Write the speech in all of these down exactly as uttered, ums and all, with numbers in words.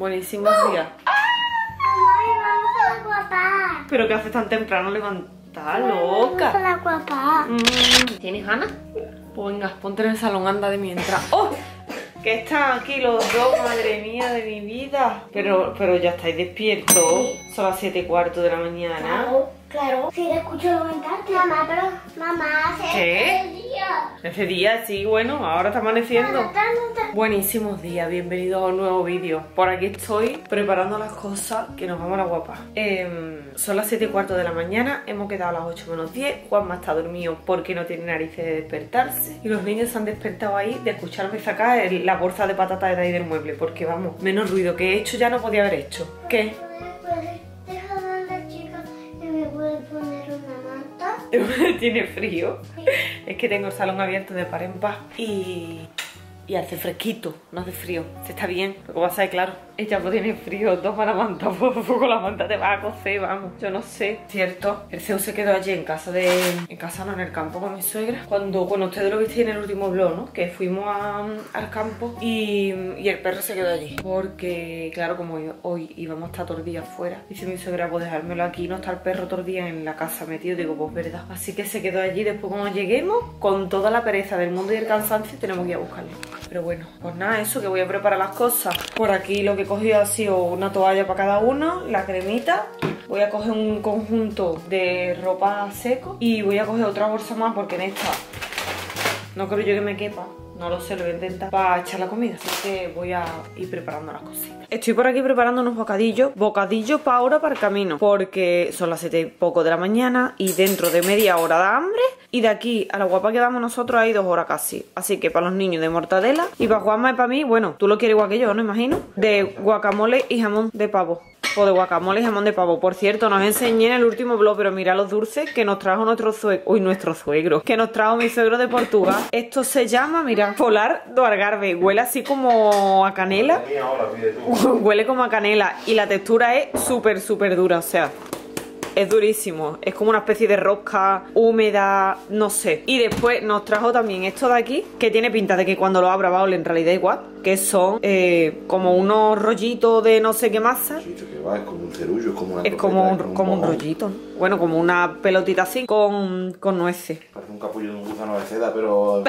Buenísimos días. ¿Pero qué haces tan temprano levantada, loca? Mm, ¿Tienes ganas? Pues venga, ponte en el salón, anda de mientras. ¡Oh! Que están aquí los dos, madre mía de mi vida. Pero, pero ya estáis despiertos. Sí. Son las siete y cuarto de la mañana. Claro, claro. Sí, te escucho levantarte. Mamá, pero mamá, hace ¿qué? día. Ese día, sí, bueno, ahora está amaneciendo. Buenísimos días, bienvenidos a un nuevo vídeo. Por aquí estoy preparando las cosas que nos vamos a la guapa. Eh, son las siete y cuarto de la mañana, hemos quedado a las ocho menos diez. Juanma está dormido porque no tiene narices de despertarse. Y los niños se han despertado ahí de escucharme sacar el, la bolsa de patatas de ahí del mueble. Porque vamos, menos ruido que he hecho ya no podía haber hecho. ¿Qué? ¿Tiene frío? Sí. Es que tengo el salón abierto de par en par y, y hace fresquito, no hace frío. Se está bien, lo que pasa es claro, ella pues tiene frío, toma la manta, poco la manta te va a cocer, vamos. Yo no sé, cierto. El C E U se quedó allí en casa de... En casa no, en el campo con mi suegra. Cuando, bueno, ustedes lo visteis en el último vlog, ¿no? Que fuimos a, al campo y, y el perro se quedó allí. Porque, claro, como hoy, hoy íbamos a estar todos los días fuera, dice mi suegra, pues dejármelo aquí, no está el perro todos los días en la casa metido. Digo, pues verdad. Así que se quedó allí. Después cuando lleguemos, con toda la pereza del mundo y el cansancio, tenemos que ir a buscarlo. Pero bueno, pues nada, eso, que voy a preparar las cosas. Por aquí lo que he cogido ha sido una toalla para cada uno, la cremita. Voy a coger un conjunto de ropa seco y voy a coger otra bolsa más porque en esta no creo yo que me quepa. No lo sé, lo voy a intentar para echar la comida. Así que voy a ir preparando las cositas. Estoy por aquí preparando unos bocadillos. Bocadillos para ahora, para el camino. Porque son las siete y poco de la mañana y dentro de media hora da hambre. Y de aquí a la guapa que vamos nosotros hay dos horas casi. Así que para los niños de mortadela. Y para Juanma y para mí, bueno, tú lo quieres igual que yo, ¿no? Imagino. De guacamole y jamón de pavo. O de guacamole y jamón de pavo. Por cierto, nos enseñé en el último vlog, pero mirad los dulces que nos trajo nuestro suegro. Uy, nuestro suegro. Que nos trajo mi suegro de Portugal. Esto se llama, mira, Polar do Algarve. Huele así como a canela. Huele como a canela. Y la textura es súper, súper dura. O sea, es durísimo. Es como una especie de rosca húmeda, no sé. Y después nos trajo también esto de aquí, que tiene pinta de que cuando lo abra va a oler en realidad igual. Que son eh, como unos rollitos de no sé qué masa. Sí, que va, es como un cerullo, es como una Es como un, como un, como un rollito. Bueno, como una pelotita así con, con nueces. Parece un capullo de un gusano de seda, pero...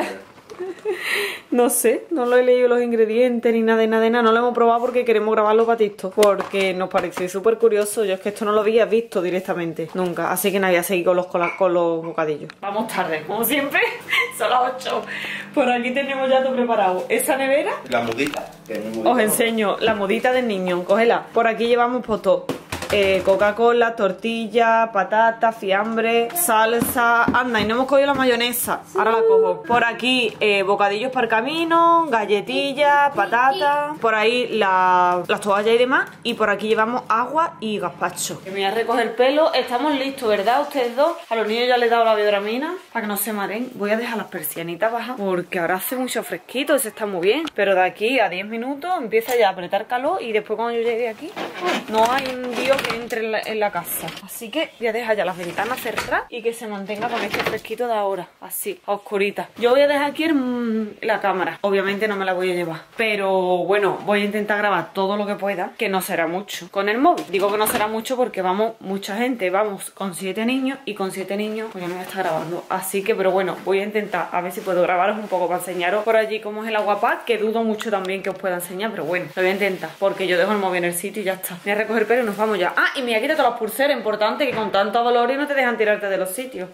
No sé, no lo he leído los ingredientes ni nada de nada de nada. No lo hemos probado porque queremos grabarlo para TikTok. Porque nos pareció súper curioso. Yo es que esto no lo había visto directamente, nunca. Así que nada, voy a seguir con los, con, la, con los bocadillos. Vamos tarde, como siempre. Son las ocho. Por aquí tenemos ya todo preparado. Esa nevera. La mudita. Que es mudita. Os enseño la mudita del niño. Cógela. Por aquí llevamos pues todo. Eh, Coca-Cola, tortilla, patata, fiambre, salsa. Anda, y no hemos cogido la mayonesa. Ahora la cojo. Por aquí eh, bocadillos para el camino, galletillas, patatas. Por ahí la, las toallas y demás. Y por aquí llevamos agua y gazpacho. Que me voy a recoger el pelo. Estamos listos, ¿verdad? Ustedes dos. A los niños ya les he dado la biodramina para que no se mareen. Voy a dejar las persianitas bajas porque ahora hace mucho fresquito y se está muy bien. Pero de aquí a diez minutos empieza ya a apretar calor. Y después cuando yo llegue aquí no hay un Dios que entre en la, en la casa. Así que voy a dejar ya las ventanas cerradas y que se mantenga con este fresquito de ahora, así, a oscurita. Yo voy a dejar aquí el, la cámara. Obviamente no me la voy a llevar, pero bueno, voy a intentar grabar todo lo que pueda, que no será mucho con el móvil. Digo que no será mucho porque vamos mucha gente, vamos con siete niños y con siete niños pues ya no voy a estar grabando. Así que, pero bueno, voy a intentar a ver si puedo grabaros un poco para enseñaros por allí cómo es el aguapaz, que dudo mucho también que os pueda enseñar, pero bueno, lo voy a intentar porque yo dejo el móvil en el sitio y ya está. Voy a recoger pelo y nos vamos ya. Ah, y me voy a quitar todas las pulseras, importante, que con tanto dolor y no te dejan tirarte de los sitios.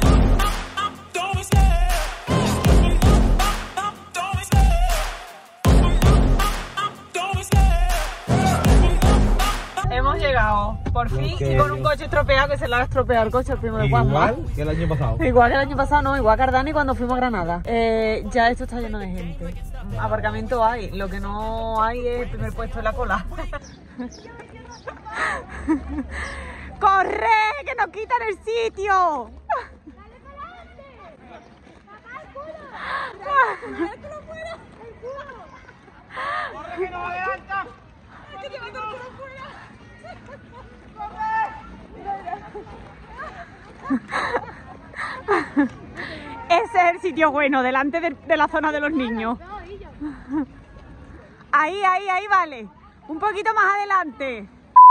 Hemos llegado, por fin, okay. Y con un coche estropeado, que se le ha estropeado el coche al primo de Juanma. Igual que el año pasado. Igual que el año pasado, no, igual que Ardani cuando fuimos a Granada. Eh, ya esto está lleno de gente. Aparcamiento hay, lo que no hay es el primer puesto en la cola. ¡Corre! ¡Que nos quitan el sitio! ¡Dale para adelante! ¡Mamá, el culo! ¡Dale el culo fuera! ¡El culo! ¡Corre que nos adelanta! ¡Es que llevando el culo fuera! ¡Corre! Ese es el sitio bueno, delante de, de la zona de los niños. Ahí, ahí, ahí, vale. Un poquito más adelante.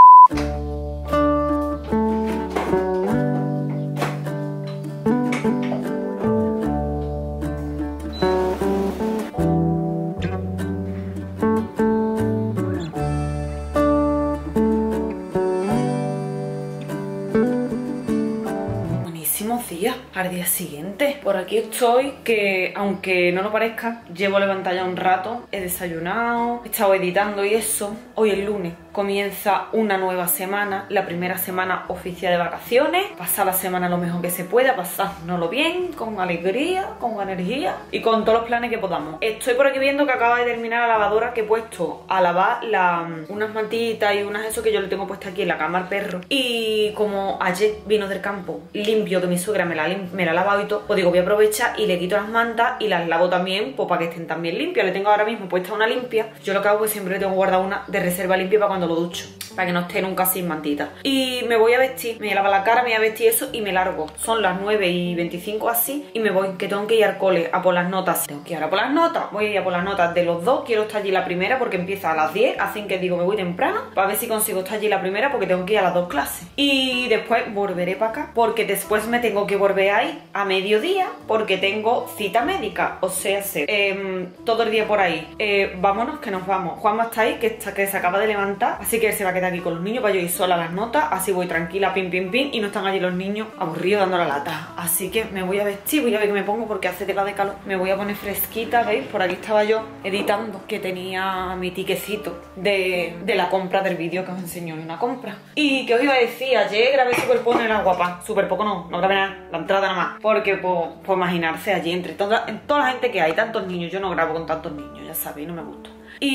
Días, al día siguiente. Por aquí estoy, que aunque no lo parezca, llevo levantada ya un rato, he desayunado, he estado editando y eso. Hoy es lunes, comienza una nueva semana, la primera semana oficial de vacaciones. Pasar la semana lo mejor que se pueda, pasárnoslo bien, con alegría, con energía y con todos los planes que podamos. Estoy por aquí viendo que acaba de terminar la lavadora, que he puesto a lavar la, unas mantitas y unas eso que yo le tengo puesta aquí en la cama al perro. Y como ayer vino del campo limpio, que mi suegra me la, me la ha lavado y todo, pues digo, voy a aprovechar y le quito las mantas y las lavo también, pues para que estén también limpias. Le tengo ahora mismo puesta una limpia. Yo lo que hago es siempre le tengo guardada una de reserva limpia para cuando lo ducho, para que no esté nunca sin mantita. Y me voy a vestir, me voy a lavar la cara, me voy a vestir eso y me largo. Son las nueve y veinticinco así y me voy, que tengo que ir al cole a por las notas. Tengo que ir ahora por las notas, voy a ir a por las notas de los dos. Quiero estar allí la primera porque empieza a las diez, así que digo, me voy temprano para ver si consigo estar allí la primera porque tengo que ir a las dos clases. Y después volveré para acá porque después me tengo que volver ahí a mediodía porque tengo cita médica, o sea, se, eh, todo el día por ahí. Eh, vámonos que nos vamos. Juanma está ahí, que, está, que se acaba de levantar, así que él se va a quedar aquí con los niños para yo ir sola a las notas, así voy tranquila, pim, pim, pim, y no están allí los niños aburridos dando la lata. Así que me voy a vestir, voy a ver qué me pongo porque hace tela de calor. Me voy a poner fresquita, ¿veis? Por aquí estaba yo editando, que tenía mi tiquecito de, de la compra del vídeo que os enseñó, una compra. Y que os iba a decir, ayer grabé súper poco en la guapa, súper poco no, no grabé nada, la entrada nada más, porque pues, pues imaginarse allí entre toda, en toda la gente que hay, tantos niños, yo no grabo con tantos niños, ya sabéis, no me gusta.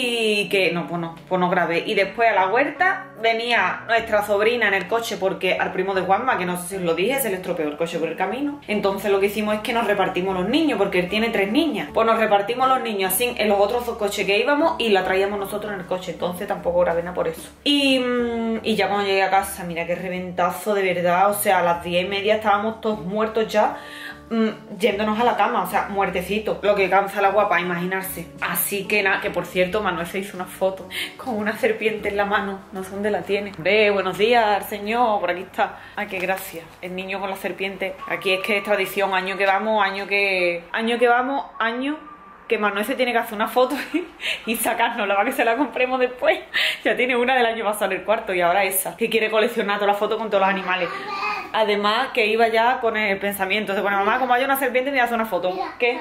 Y que no, pues no, pues no grabé. Y después a la huerta venía nuestra sobrina en el coche porque al primo de Juanma, que no sé si os lo dije, se le estropeó el coche por el camino. Entonces lo que hicimos es que nos repartimos los niños, porque él tiene tres niñas. Pues nos repartimos los niños así en los otros dos coches que íbamos y la traíamos nosotros en el coche. Entonces tampoco grabé nada por eso. Y, y ya cuando llegué a casa, mira qué reventazo de verdad. O sea, a las diez y media estábamos todos muertos ya, Mm, yéndonos a la cama, o sea, muertecito. Lo que cansa la guapa, imaginarse. Así que nada, que por cierto, Manuel se hizo una foto con una serpiente en la mano. No sé dónde la tiene. Ve, buenos días, señor, por aquí está. Ay, qué gracia. El niño con la serpiente. Aquí es que es tradición, año que vamos, año que... Año que vamos, año... que Manuel se tiene que hacer una foto y, y sacárnosla para que se la compremos después. Ya tiene una del año pasado en el cuarto y ahora esa, que quiere coleccionar toda la foto con todos los animales. Además que iba ya con el pensamiento de, bueno, mamá, como haya una serpiente me voy a hacer una foto. ¿Qué?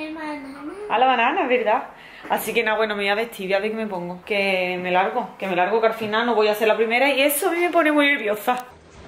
A la banana, ¿verdad? Así que nada, bueno, me voy a vestir, voy a ver qué me pongo. Que me largo, que me largo, que al final no voy a ser la primera y eso a mí me pone muy nerviosa.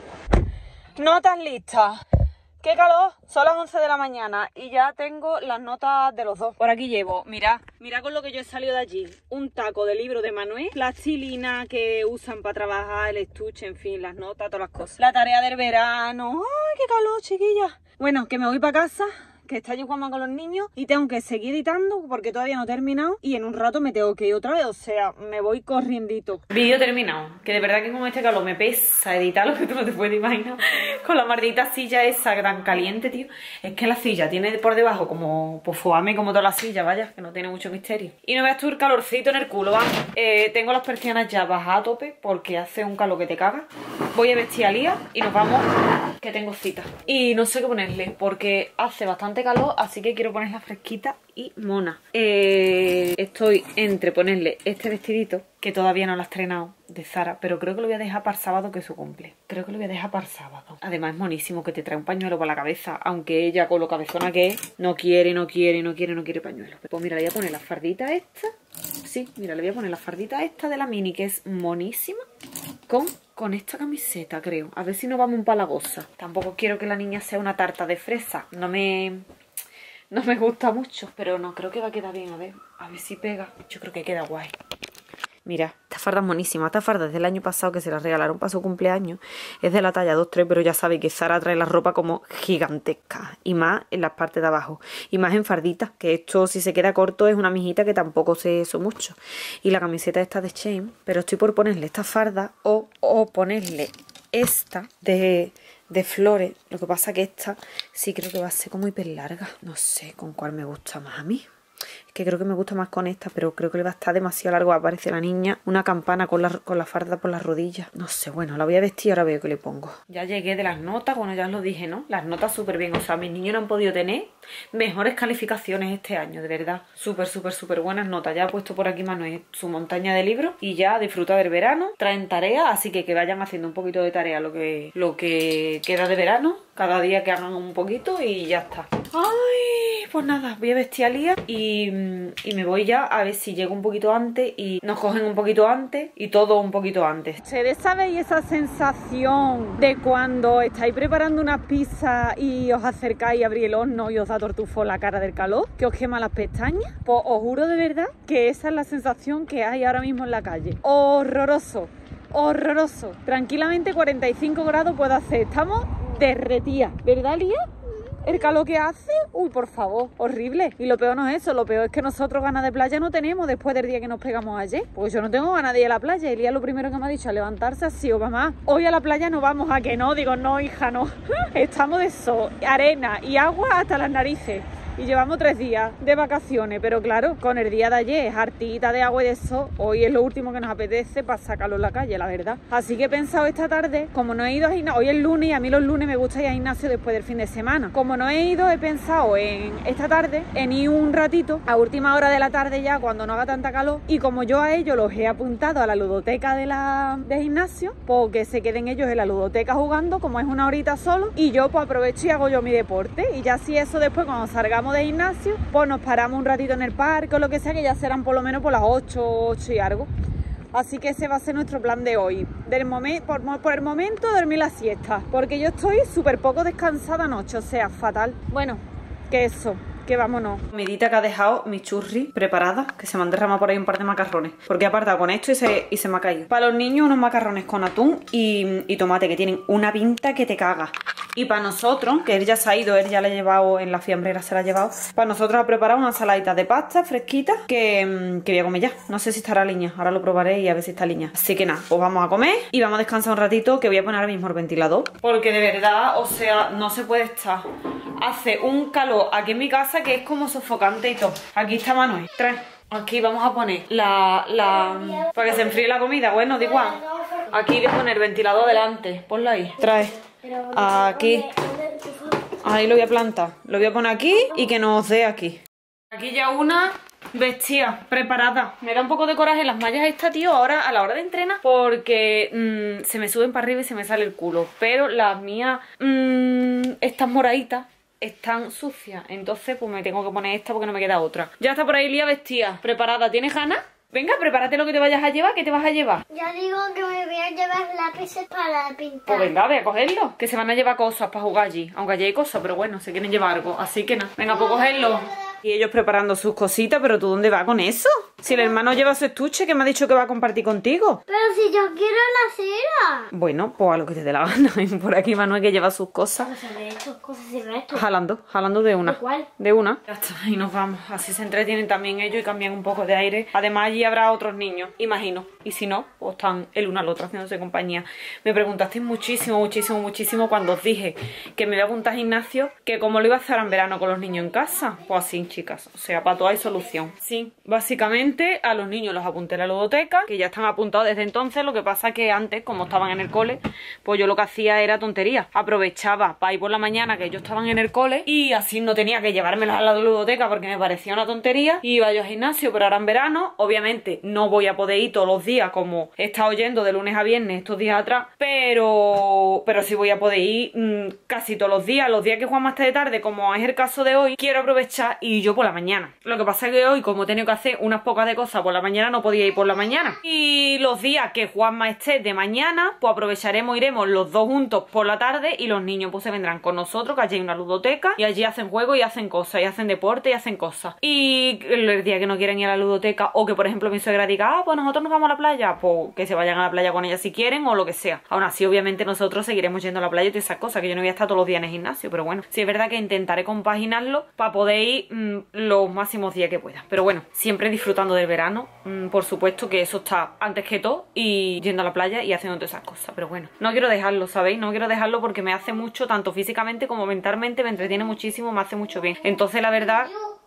Notas listas. ¡Qué calor! Son las once de la mañana y ya tengo las notas de los dos. Por aquí llevo, mirad, mirad con lo que yo he salido de allí. Un taco de libro de Manuel, plastilina que usan para trabajar, el estuche, en fin, las notas, todas las cosas. La tarea del verano. ¡Ay, qué calor, chiquilla! Bueno, que me voy para casa, que está allí Juanma con los niños y tengo que seguir editando porque todavía no he terminado y en un rato me tengo que ir otra vez, o sea, me voy corriendito. Vídeo terminado, que de verdad que con este calor me pesa editar lo que tú no te puedes imaginar. Con la maldita silla esa tan caliente, tío. Es que la silla tiene por debajo como pues foame como toda la silla, vaya, que no tiene mucho misterio. Y no veas tú el calorcito en el culo, va. Eh, tengo las persianas ya bajadas a tope porque hace un calor que te cagas. Voy a vestir a Lía y nos vamos, que tengo cita. Y no sé qué ponerle porque hace bastante calor, así que quiero ponerla fresquita y mona. Eh, estoy entre ponerle este vestidito, que todavía no lo he estrenado, de Zara, pero creo que lo voy a dejar para el sábado, que es su cumple. Creo que lo voy a dejar para el sábado. Además es monísimo que te trae un pañuelo para la cabeza, aunque ella, con lo cabezona que es, no quiere, no quiere, no quiere, no quiere pañuelo. Pues mira, le voy a poner la fardita esta. Sí, mira, le voy a poner la fardita esta de la mini, que es monísima, con... con esta camiseta, creo. A ver si nos vamos un palagosa. Tampoco quiero que la niña sea una tarta de fresa. No me... no me gusta mucho. Pero no, creo que va a quedar bien. A ver, a ver si pega. Yo creo que queda guay. Mira, esta farda es monísima. Esta farda es del año pasado, que se la regalaron para su cumpleaños. Es de la talla dos tres, pero ya sabéis que Zara trae la ropa como gigantesca. Y más en las partes de abajo. Y más en farditas, que esto si se queda corto es una mijita que tampoco se eso mucho. Y la camiseta esta de Shein, pero estoy por ponerle esta farda o, o ponerle esta de... de flores. Lo que pasa que esta sí creo que va a ser como hiper larga. No sé con cuál me gusta más a mí. que creo que me gusta más con esta, pero creo que le va a estar demasiado largo. Aparece la niña, una campana con la, con la farda por las rodillas. No sé, bueno, la voy a vestir y ahora veo que le pongo. Ya llegué de las notas, bueno, ya os lo dije, ¿no? Las notas súper bien, o sea, mis niños no han podido tener mejores calificaciones este año, de verdad. Súper, súper, súper buenas notas. Ya ha puesto por aquí Manuel su montaña de libros y ya disfruta del verano. Traen tareas, así que que vayan haciendo un poquito de tarea lo que, lo que queda de verano. Cada día que hagan un poquito y ya está. Ay, pues nada, voy a vestir a Lía y, y me voy ya a ver si llego un poquito antes y nos cogen un poquito antes y todo un poquito antes. ¿Ustedes sabéis esa sensación de cuando estáis preparando una pizza y os acercáis a abrir el horno y os da tortufo la cara del calor? ¿Que os quema las pestañas? Pues os juro de verdad que esa es la sensación que hay ahora mismo en la calle. Horroroso, horroroso. Tranquilamente cuarenta y cinco grados puedo hacer. Estamos derretía, ¿verdad, Lía? El calor que hace, uy, por favor, horrible. Y lo peor no es eso, lo peor es que nosotros ganas de playa no tenemos después del día que nos pegamos ayer. Pues yo no tengo ganas de ir a la playa. Y Lía lo primero que me ha dicho, a levantarse así, o mamá, hoy a la playa no vamos. ¿A que no? Digo, no, hija, no. Estamos de sol, arena y agua hasta las narices. Y llevamos tres días de vacaciones, pero claro, con el día de ayer, hartita de agua y de sol, hoy es lo último que nos apetece para sacarlo en la calle, la verdad. Así que he pensado esta tarde, como no he ido a gimnasio, hoy es lunes y a mí los lunes me gusta ir a gimnasio después del fin de semana. Como no he ido, he pensado en esta tarde, en ir un ratito, a última hora de la tarde ya, cuando no haga tanta calor, y como yo a ellos los he apuntado a la ludoteca de la de gimnasio, pues que se queden ellos en la ludoteca jugando, como es una horita solo, y yo pues aprovecho y hago yo mi deporte, y ya si eso después cuando salgamos de gimnasio, pues nos paramos un ratito en el parque o lo que sea, que ya serán por lo menos por las ocho, ocho y algo. Así que ese va a ser nuestro plan de hoy. Del momen por, por el momento dormir la siesta, porque yo estoy súper poco descansada anoche, o sea, fatal. Bueno, que eso, que vámonos. Comidita que ha dejado mi churri preparada, que se me han derramado por ahí un par de macarrones, porque he apartado con esto y se, y se me ha caído. Para los niños unos macarrones con atún y, y tomate, que tienen una pinta que te caga. Y para nosotros, que él ya se ha ido, él ya la ha llevado en la fiambrera, se la ha llevado. Para nosotros ha preparado una ensaladita de pasta fresquita que, que voy a comer ya. No sé si estará liña, ahora lo probaré y a ver si está liña. Así que nada, pues vamos a comer y vamos a descansar un ratito, que voy a poner ahora mismo el ventilador. Porque de verdad, o sea, no se puede estar. Hace un calor aquí en mi casa que es como sofocante y todo. Aquí está Manuel. Trae. Aquí vamos a poner la, la... para que se enfríe la comida. Bueno, da igual. Aquí voy a poner el ventilador delante. Ponlo ahí. Trae. Aquí. Ahí lo voy a plantar. Lo voy a poner aquí y que nos dé aquí. Aquí ya una vestida, preparada. Me da un poco de coraje las mallas esta, tío, ahora a la hora de entrenar, porque mmm, se me suben para arriba y se me sale el culo. Pero las mías, mmm, estas moraditas, están sucias. Entonces pues me tengo que poner esta porque no me queda otra. Ya está por ahí Lía vestida, preparada. ¿Tienes ganas? Venga, prepárate lo que te vayas a llevar. ¿Qué te vas a llevar? Ya digo que me voy a llevar lápices para pintar. Pues venga, ve a cogerlo. Que se van a llevar cosas para jugar allí. Aunque allí hay cosas, pero bueno, se quieren llevar algo. Así que nada, venga, pues cogerlo. Y ellos preparando sus cositas, pero ¿tú dónde vas con eso? Si el hermano lleva su estuche, que me ha dicho que va a compartir contigo. Pero si yo quiero la cera. Bueno, pues a lo que te dé la gana. Por aquí Manuel que lleva sus cosas. Cosas de esto, cosas de esto. Jalando, jalando de una. ¿De cuál? De una. Ya está, y nos vamos. Así se entretienen también ellos y cambian un poco de aire. Además allí habrá otros niños, imagino. Y si no, pues están el uno al otro haciéndose compañía. Me preguntasteis muchísimo, muchísimo, muchísimo cuando os dije que me iba a apuntar a gimnasio, que cómo lo iba a hacer en verano con los niños en casa. Pues así, chicas. O sea, para todo hay solución. Sí, básicamente a los niños los apunté a la ludoteca, que ya están apuntados desde entonces. Lo que pasa es que antes, como estaban en el cole, pues yo lo que hacía era tontería. Aprovechaba para ir por la mañana que ellos estaban en el cole y así no tenía que llevármelos a la ludoteca porque me parecía una tontería. Iba yo al gimnasio, pero ahora en verano, obviamente no voy a poder ir todos los días como he estado yendo de lunes a viernes estos días atrás, pero pero sí voy a poder ir mmm, casi todos los días. Los días que juegan más de tarde, como es el caso de hoy, quiero aprovechar y yo por la mañana. Lo que pasa es que hoy, como he tenido que hacer unas pocas de cosas por la mañana, no podía ir por la mañana. Y los días que Juanma esté de mañana, pues aprovecharemos, iremos los dos juntos por la tarde y los niños pues se vendrán con nosotros, que allí hay una ludoteca y allí hacen juegos y hacen cosas, y hacen deporte y hacen cosas. Y el día que no quieren ir a la ludoteca, o que por ejemplo mi suegra diga, ah, pues nosotros nos vamos a la playa, pues que se vayan a la playa con ella si quieren o lo que sea. Aún así, obviamente nosotros seguiremos yendo a la playa y todas esas cosas, que yo no voy a estar todos los días en el gimnasio, pero bueno, sí es verdad que intentaré compaginarlo para poder ir mmm, los máximos días que pueda. Pero bueno, siempre disfrutando del verano, mmm, por supuesto que eso está antes que todo, y yendo a la playa y haciendo todas esas cosas. Pero bueno, no quiero dejarlo, ¿sabéis? No quiero dejarlo porque me hace mucho, tanto físicamente como mentalmente, me entretiene muchísimo, me hace mucho bien. Entonces la verdad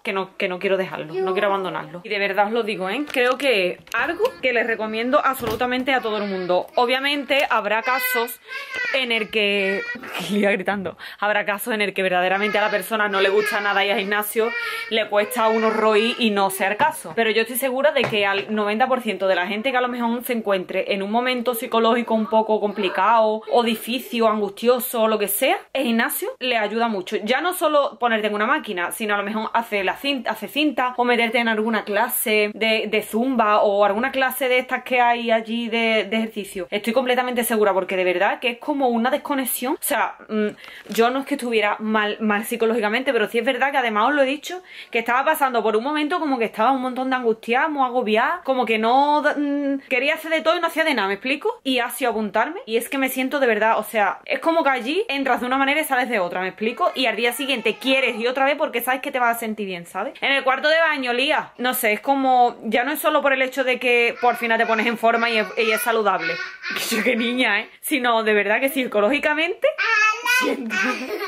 que no, que no quiero dejarlo, no quiero abandonarlo. Y de verdad os lo digo, ¿eh? Creo que es algo que les recomiendo absolutamente a todo el mundo. Obviamente habrá casos en el que... iba gritando. Habrá casos en el que verdaderamente a la persona no le gusta nada ir al gimnasio, le cuesta a uno roí y no sea el caso. Pero yo estoy segura de que al noventa por ciento de la gente que a lo mejor se encuentre en un momento psicológico un poco complicado o difícil o angustioso o lo que sea, el gimnasio le ayuda mucho. Ya no solo ponerte en una máquina, sino a lo mejor hacer la cinta, hacer cinta o meterte en alguna clase de, de zumba o alguna clase de estas que hay allí de, de ejercicio. Estoy completamente segura porque de verdad que es como una desconexión. O sea, mmm, yo no es que estuviera mal, mal psicológicamente, pero sí es verdad que además os lo he dicho, que estaba pasando por un momento como que estaba un montón de angustiada, muy agobiada, como que no mmm, quería hacer de todo y no hacía de nada, ¿me explico? Y ha sido apuntarme y es que me siento de verdad, o sea, es como que allí entras de una manera y sales de otra, ¿me explico? Y al día siguiente quieres y otra vez porque sabes que te vas a sentir bien, ¿sabes? En el cuarto de baño, Lía, no sé, es como, ya no es solo por el hecho de que por fin te pones en forma y es, y es saludable, que yo qué niña, ¿eh? Sino de verdad que psicológicamente siento...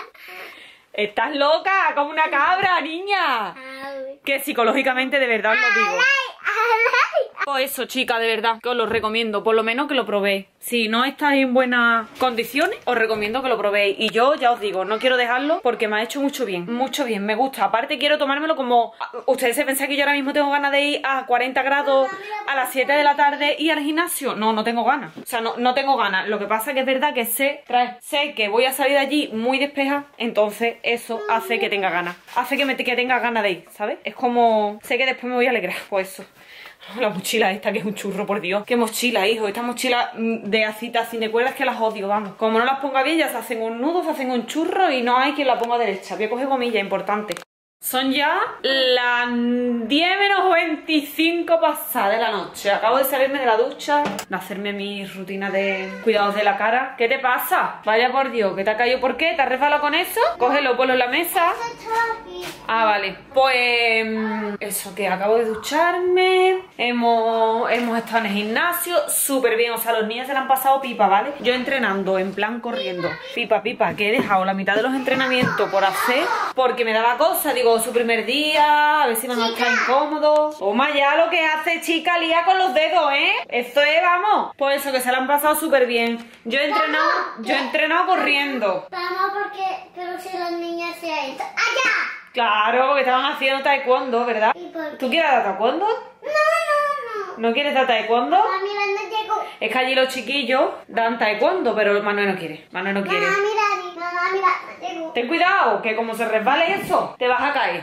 Estás loca, como una cabra, niña. Que psicológicamente de verdad os lo digo. Pues eso, chica, de verdad, que os lo recomiendo. Por lo menos que lo probéis. Si no estáis en buenas condiciones, os recomiendo que lo probéis. Y yo, ya os digo, no quiero dejarlo porque me ha hecho mucho bien. Mucho bien, me gusta. Aparte quiero tomármelo como... ¿Ustedes se pensan que yo ahora mismo tengo ganas de ir a cuarenta grados a las siete de la tarde y al gimnasio? No, no tengo ganas. O sea, no, no tengo ganas. Lo que pasa es que es verdad que sé, trae, sé que voy a salir de allí muy despejada. Entonces eso hace que tenga ganas. Hace que, me, que tenga ganas de ir, ¿sabes? Es como... Sé que después me voy a alegrar. Pues eso. La mochila esta que es un churro, por Dios. Qué mochila, hijo. Estas mochilas de acitas sin de cuerdas que las odio, vamos. Como no las ponga bien, ya se hacen un nudo, se hacen un churro y no hay quien la ponga derecha. Voy a coger gomilla, importante. Son ya las diez menos veinticinco pasadas de la noche. Acabo de salirme de la ducha, de hacerme mi rutina de cuidados de la cara. ¿Qué te pasa? Vaya por Dios, ¿qué te ha caído? ¿Por qué? ¿Te has resbalado con eso? Cógelo, ponlo en la mesa. Ah, vale. Pues eso, que acabo de ducharme. Hemos, hemos estado en el gimnasio súper bien. O sea, los niños se la han pasado pipa, ¿vale? Yo entrenando, en plan corriendo. Pipa, pipa, que he dejado la mitad de los entrenamientos por hacer porque me daba cosa. Digo, su primer día, a ver si van a estar incómodos. Toma ya lo que hace, chica, Lía con los dedos, ¿eh? Esto es, vamos. Pues eso, que se la han pasado súper bien. Yo he entrenado, yo he entrenado corriendo. Vamos, porque, pero si las niñas se han ido. ¡Allá! Claro, porque estaban haciendo taekwondo, ¿verdad? ¿Y por qué? ¿Tú quieres dar taekwondo? No, no, no. ¿No quieres dar taekwondo? Mamá, mira, no llego. Es que allí los chiquillos dan taekwondo, pero Manuel no quiere. Manuel no quiere. Mamá, mira, mamá, mira, no llego. Ten cuidado, que como se resbale eso, te vas a caer.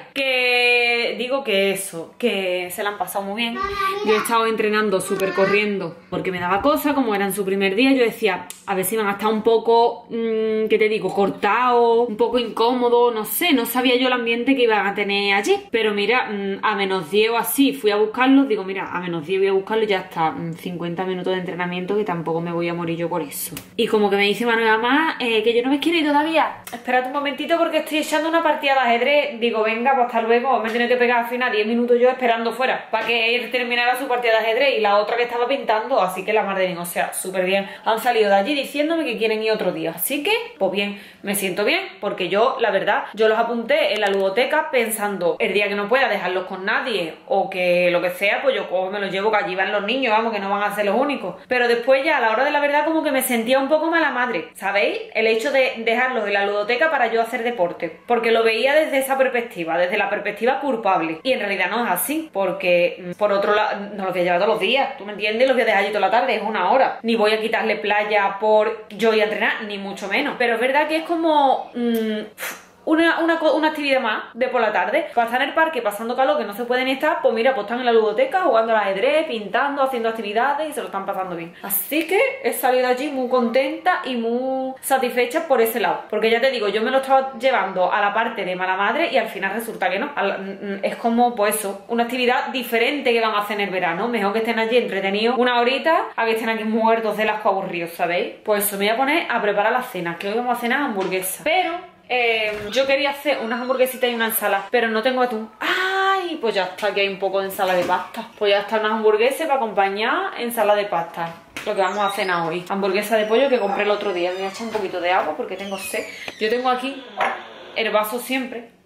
Que digo que eso, que se la han pasado muy bien. Yo he estado entrenando súper corriendo porque me daba cosa, como era en su primer día. Yo decía, a ver si van a estar un poco, mmm, ¿qué te digo? Cortado, un poco incómodo, no sé. No sabía yo el ambiente que iban a tener allí. Pero mira, mmm, a menos diez o así fui a buscarlos. Digo, mira, a menos diez voy a buscarlos y ya está. Mmm, cincuenta minutos de entrenamiento que tampoco me voy a morir yo por eso. Y como que me dice Manuel, mamá, eh, que yo no me quiero ir todavía. Espérate un momentito porque estoy echando una partida de ajedrez. Digo, venga, pues hasta luego. Me he tenido que pegar al final diez minutos yo esperando fuera para que él terminara su partida de ajedrez y la otra que estaba pintando. Así que la mar de bien, o sea, súper bien. Han salido de allí diciéndome que quieren ir otro día. Así que, pues bien, me siento bien porque yo, la verdad, yo los apunté en la ludoteca pensando el día que no pueda dejarlos con nadie o que lo que sea, pues yo cojo, me los llevo, que allí van los niños, vamos, que no van a ser los únicos. Pero después ya a la hora de la verdad como que me sentía un poco mala madre, ¿sabéis? El hecho de dejarlos en la ludoteca para yo hacer deporte, porque lo veía desde esa perspectiva, desde la perspectiva culpable, y en realidad no es así, porque por otro lado no los voy a llevar todos los días, ¿tú me entiendes? Los voy a dejar allí toda la tarde, es una hora, ni voy a quitarle playa por yo ir a entrenar, ni mucho menos, pero es verdad que es como... Mmm, Una, una, una actividad más de por la tarde para estar en el parque pasando calor que no se pueden estar. Pues mira, pues están en la ludoteca jugando al ajedrez, pintando, haciendo actividades y se lo están pasando bien. Así que he salido allí muy contenta y muy satisfecha por ese lado, porque ya te digo, yo me lo estaba llevando a la parte de mala madre y al final resulta que no. Es como pues eso, una actividad diferente que van a hacer en el verano. Mejor que estén allí entretenidos una horita a que estén aquí muertos de asco aburridos, ¿sabéis? Pues eso, me voy a poner a preparar la cena, que hoy vamos a cenar hamburguesa. Pero Eh, yo quería hacer unas hamburguesitas y una ensalada, pero no tengo atún. ¡Ay! Pues ya está, aquí hay un poco de ensalada de pasta. Pues ya está, unas hamburguesas para acompañar ensalada de pasta. Lo que vamos a cenar hoy. Hamburguesa de pollo que compré el otro día. Me voy a echar un poquito de agua porque tengo sed. Yo tengo aquí el vaso siempre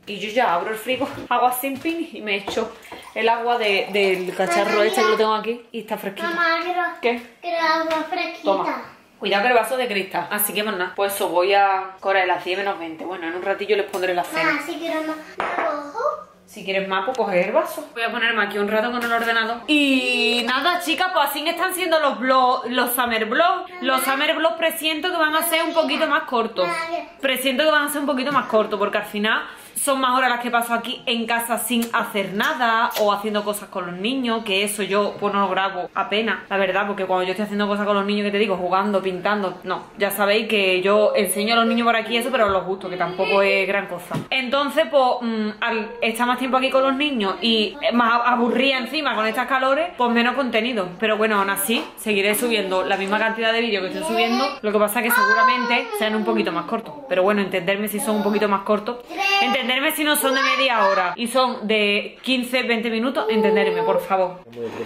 Y yo ya abro el frigo, hago así pin y me echo el agua de, del cacharro este que lo tengo aquí y está fresquito. Mamá, quiero, ¿Qué? quiero agua fresquita. Toma. Cuidado que el vaso de cristal. Así que pues nada, pues eso, voy a Cora de las diez menos veinte. Bueno, en un ratillo les pondré la cena. Mamá, si quiero más, ¿me cojo? Si quieres más, pues coger el vaso. Voy a ponerme aquí un rato con el ordenador. Y nada, chicas, pues así están siendo los vlogs, los summer vlogs. Los summer vlogs presiento que van a ser un poquito más cortos. Presiento que van a ser un poquito más cortos, porque al final son más horas las que paso aquí en casa sin hacer nada o haciendo cosas con los niños, que eso yo pues no lo grabo apenas, la verdad, porque cuando yo estoy haciendo cosas con los niños, que te digo, jugando, pintando, no, ya sabéis que yo enseño a los niños por aquí eso, pero los gusto, que tampoco es gran cosa. Entonces, pues, mmm, al estar más tiempo aquí con los niños y más aburrida encima con estas calores, pues menos contenido. Pero bueno, aún así, seguiré subiendo la misma cantidad de vídeos que estoy subiendo, lo que pasa es que seguramente sean un poquito más cortos. Pero bueno, entenderme si son un poquito más cortos. Entenderme si no son de media hora y son de quince, veinte minutos, entenderme, por favor.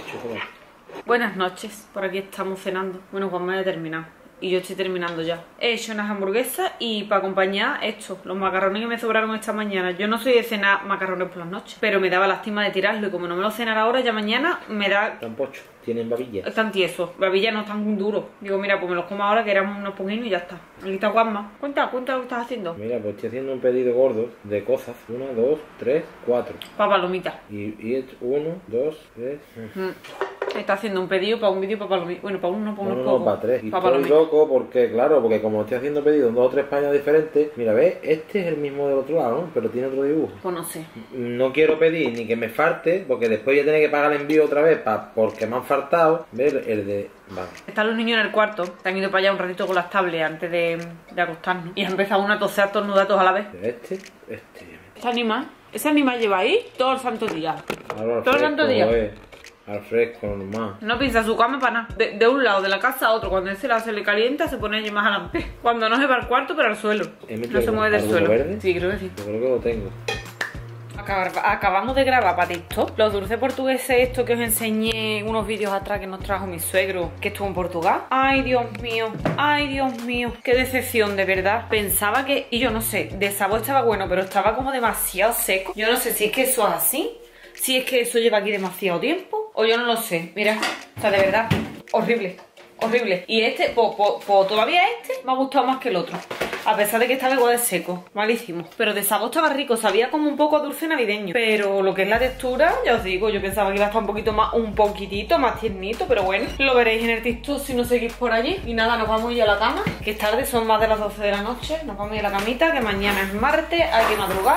Buenas noches, por aquí estamos cenando. Bueno, pues me he terminado y yo estoy terminando ya. He hecho unas hamburguesas y para acompañar esto, los macarrones que me sobraron esta mañana. Yo no soy de cenar macarrones por las noches, pero me daba lástima de tirarlo y como no me lo cenara ahora, ya mañana me da... Están pochos, tienen babilla. Están tiesos, babilla no están duros. Digo, mira, pues me los como ahora que éramos unos poquitos y ya está. Aquí está Juanma. Cuenta, cuenta lo que estás haciendo. Mira, pues estoy haciendo un pedido gordo de cosas. Una, dos, tres, cuatro. Para palomitas. Y, y uno, dos, tres... Mm. Está haciendo un pedido para un vídeo para palomitas. Bueno, para uno, para No, unos no, pocos. para tres. Y para estoy palomitas. loco porque, claro, porque como estoy haciendo pedidos en dos o tres páginas diferentes, mira, ¿ves? Este es el mismo del otro lado, ¿no? Pero tiene otro dibujo. Pues no sé. No quiero pedir ni que me falte, porque después voy a tener que pagar el envío otra vez pa, porque me han faltado. ¿Ves? El de... Vale. Están los niños en el cuarto. Se han ido para allá un ratito con las tablets antes de, de acostarnos. Y ha empezado uno a toser a tornudar todos a la vez. Este, este. Ese animal, ese animal lleva ahí todo el santo día. Ahora al Todo el santo fresco, día. eh, al fresco, normal. No pisa su cama para nada. De, de un lado de la casa a otro. Cuando él se la se le calienta, se pone allí más adelante. Cuando no se va al cuarto, pero al suelo. ¿He metido No se mueve del alguno suelo. verde? Sí, creo que sí. Yo creo que lo tengo. Acabar- Acabamos de grabar para TikTok los dulces portugueses, esto que os enseñé unos vídeos atrás que nos trajo mi suegro que estuvo en Portugal. Ay, Dios mío, ay, Dios mío, qué decepción, de verdad. Pensaba que, y yo no sé, de sabor estaba bueno, pero estaba como demasiado seco. Yo no sé si es que eso es así, si es que eso lleva aquí demasiado tiempo, o yo no lo sé. Mira, o sea, de verdad, horrible, horrible. Y este, pues po, po, todavía este me ha gustado más que el otro. A pesar de que estaba igual de seco, malísimo. Pero de sabor estaba rico, sabía como un poco a dulce navideño. Pero lo que es la textura, ya os digo, yo pensaba que iba a estar un poquito más, un poquitito más tiernito. Pero bueno, lo veréis en el TikTok si no seguís por allí. Y nada, nos vamos ya a la cama, que es tarde, son más de las doce de la noche. Nos vamos a ir a la camita, que mañana es martes, hay que madrugar.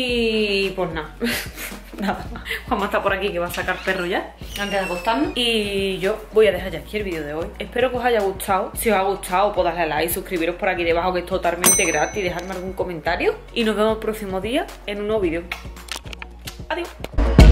Y pues nada. Nada, Juanma está por aquí que va a sacar perro ya antes de acostarnos. Y yo voy a dejar ya aquí el vídeo de hoy. Espero que os haya gustado. Si os ha gustado, pues darle a like, suscribiros por aquí debajo, que es totalmente gratis, dejarme algún comentario. Y nos vemos el próximo día en un nuevo vídeo. Adiós.